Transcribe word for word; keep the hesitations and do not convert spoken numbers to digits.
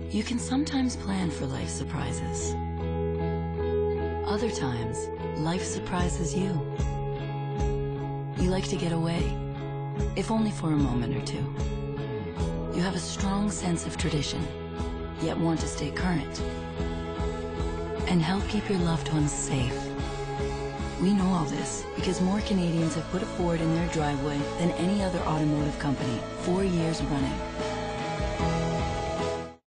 You can sometimes plan for life surprises. Other times, life surprises you. You like to get away, if only for a moment or two. You have a strong sense of tradition, yet want to stay current and help keep your loved ones safe. We know all this because more Canadians have put a Ford in their driveway than any other automotive company, four years running.